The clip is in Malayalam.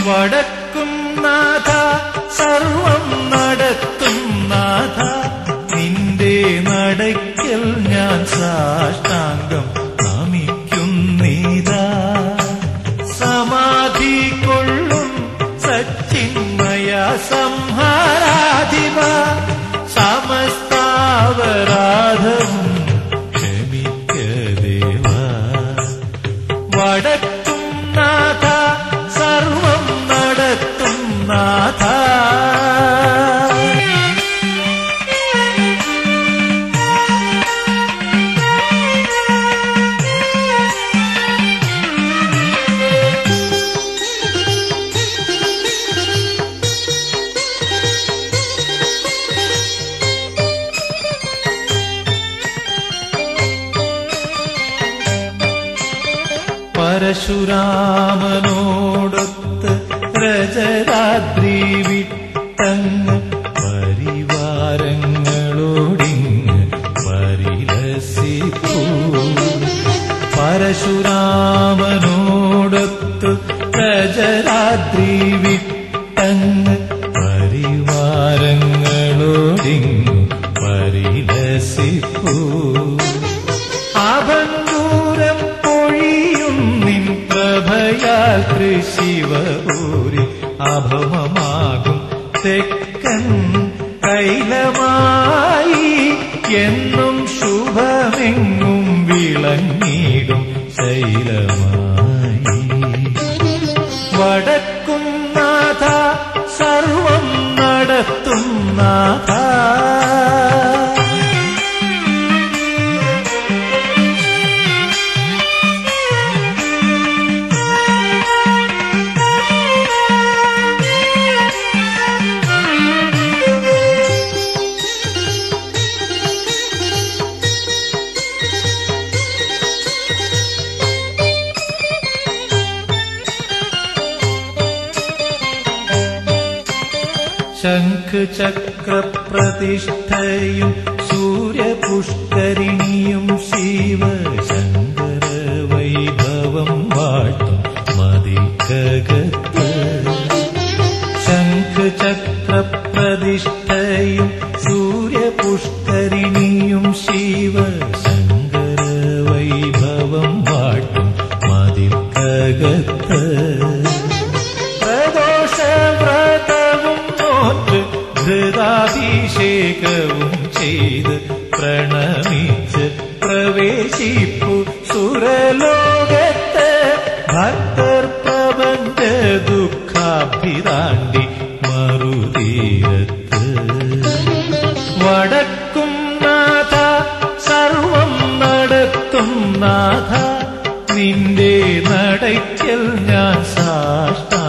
വടക്കും നാഥ സർവം നടത്തും നാഥ നിന്റെ നടയ്ക്കൽ ഞാൻ സാഷ്ടാംഗം നമിക്കുന്നീതാ. സമാധി കൊള്ളും സച്ചിന്മയ സംഹാരാധിപ സമസ്താപരാധവും ക്ഷമിക്ക ദേവാ. വടക്കും നാഥ സർവം നടത്തും നാഥ. പരശുരാമനോടൊത്ത് രജരാദ്രി വിട്ടങ്ങ് പരിവാരങ്ങളോടിങ്ങ് പരിലസിപ്പൂ. പരശുരാമനോടൊത്ത് രജരാദ്രി വിട്ടങ്ങ് പരിവാരങ്ങളോടിങ്ങ് പരിലസിപ്പൂ. അഭംഗൂരം പൊഴിയും നിൻ പ്രഭയാൽ തൃശിവപൂരി അഭമമാകും തെക്കൻ കൈലമായി എന്നും ശുഭമെങ്ങും വിളങ്ങിടും ശൈലമായി. വടക്കും നാഥ സർവം നടത്തും നാഥ. ശംഖചക്രപ്രതിഷ്ഠയും സൂര്യപുഷ്കരിണിയും ശിവശങ്കര വൈഭവം വാഴ്ത്തും മതിക്കകത്ത്. ശംഖചക്രപ്രതിഷ്ഠയും സൂര്യപുഷ്കരിണിയും ശിവശങ്കര വൈഭവം വാഴ്ത്തും മതിക്കകത്ത്. ധൃതാഭിഷേകവും ചെയ്ത് പ്രണമിച്ച് പ്രവേശിപ്പു സുരലോകത്ത്. ഭക്തർ പ്രപഞ്ച ദുഃഖാഭിതാണ്ടി മറുതീരത്ത്. വടക്കും നാഥ സർവം നടത്തും നാഥ നിന്റെ നടയ്ക്കൽ ഞാൻ സാഷ്ടാംഗം